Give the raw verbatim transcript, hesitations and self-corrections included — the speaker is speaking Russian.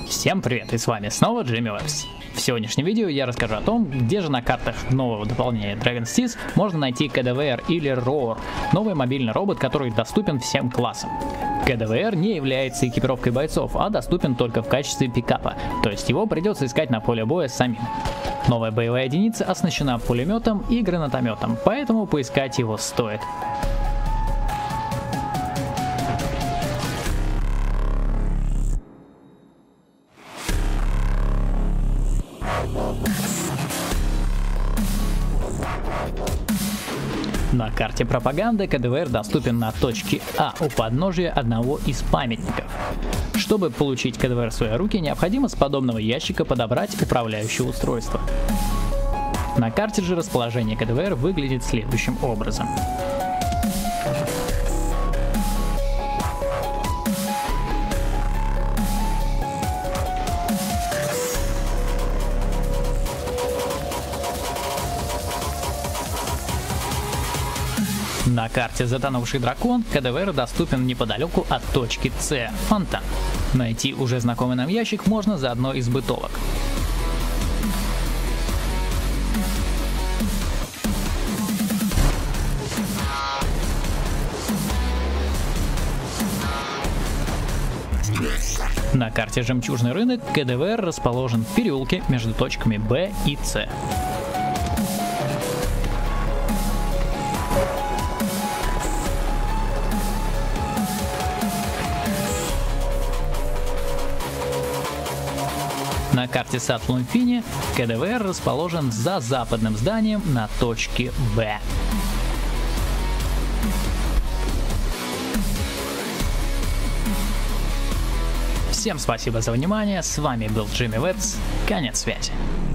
Всем привет, и с вами снова Джимми Вебс. В сегодняшнем видео я расскажу о том, где же на картах нового дополнения Dragon's Teeth можно найти кей ди ви ар или Roar, новый мобильный робот, который доступен всем классам. кей ди ви ар не является экипировкой бойцов, а доступен только в качестве пикапа, то есть его придется искать на поле боя самим. Новая боевая единица оснащена пулеметом и гранатометом, поэтому поискать его стоит. На карте пропаганды кей ди ви ар доступен на точке А у подножия одного из памятников. Чтобы получить кей ди ви ар в свои руки, необходимо с подобного ящика подобрать управляющее устройство. На карте же расположение кей ди ви ар выглядит следующим образом. На карте «Затонувший дракон» кей ди ви ар доступен неподалеку от точки С – фонтан. Найти уже знакомый нам ящик можно за одной из бытовок. На карте «Жемчужный рынок» кей ди ви ар расположен в переулке между точками Б и С. На карте Сатлунфини кей ди ви ар расположен за западным зданием на точке Б. Всем спасибо за внимание, с вами был Джимми Вебс, конец связи.